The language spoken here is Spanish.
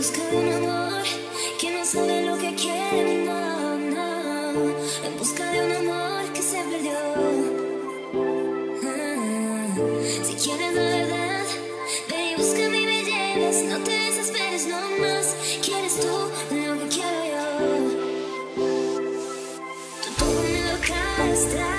busca de un amor que no sabe lo que quiere, no, no. En busca de un amor que se perdió. Si quieres la verdad, ve y busca mi me llevas. No te desesperes, no más. ¿Quieres tú lo que quiero yo? Tú me lo casas.